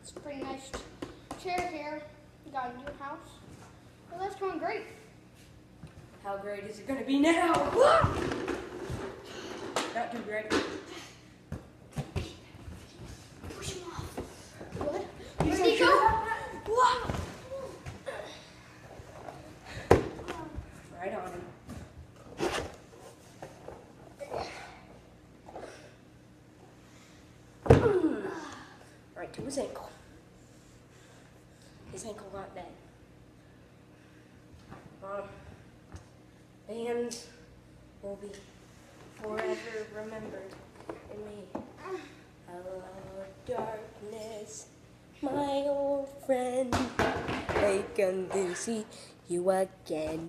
It's a pretty nice chair here. We got a new house. Well, that's going great. How great is it going to be now? Not too great. Push him off. Good. You Ready, sure go. about that? Wow. Right on him. Right to his ankle. His ankle got dead. And will be forever remembered in me. Hello, darkness, my old friend. I come to see you again.